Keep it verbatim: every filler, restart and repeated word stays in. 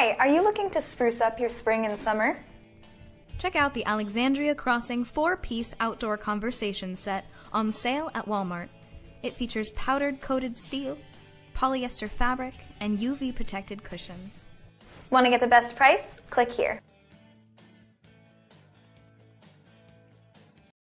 Hi, are you looking to spruce up your spring and summer? Check out the Alexandria Crossing four-piece outdoor conversation set on sale at Walmart. It features powdered coated steel, polyester fabric, and U V protected cushions. Want to get the best price? Click here.